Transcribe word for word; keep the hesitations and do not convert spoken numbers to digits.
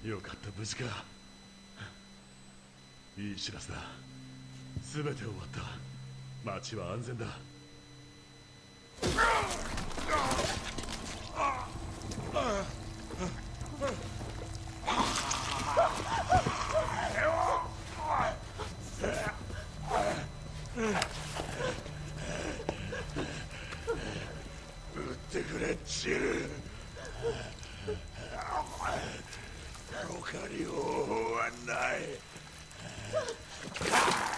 よかった、無事か。いい知らせだ。全て終わった。町は安全だ。撃ってくれ、ジル。他に方法はない。